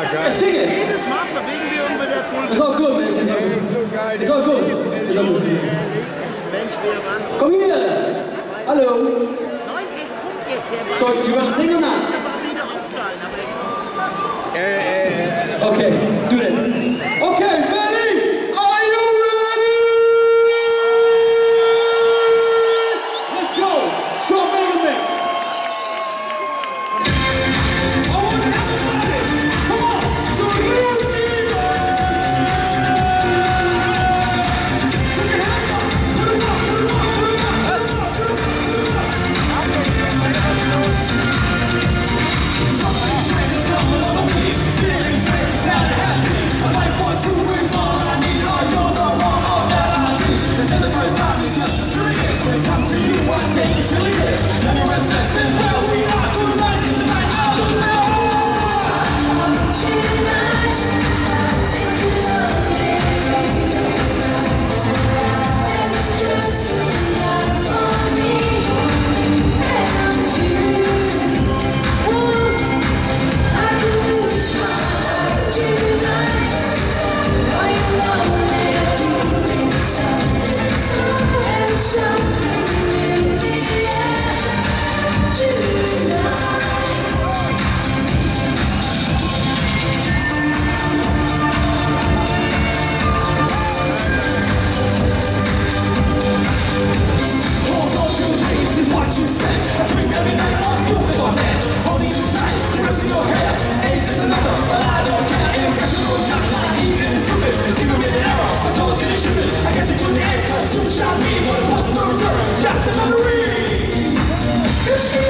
Yeah, sing it. Jedes Mal bewegen wir uns mit der Full. It's all good, man. It's all good. It's all good. It's all good. Mensch, wir waren. Komm hier. Hallo. Nein, ey, kommt jetzt her. So, you gonna sing or not? Ich hab auch wieder aufgehalten, aber Okay, do that. Okay, Benny, are you ready? Let's go. Show Mega Mix. I want everybody. Come on. So here we go. Put your hands up. Put it up. Put it up. Put it up. Put it Something's ready, coming on me. Feelings ready, sound happy. A life for 2 is all I need. Oh, you're the one, all that I see. This is the first time it's just experience. When it comes to you, I take it serious. Never restless is where we are tonight. Tonight, out of the just another read.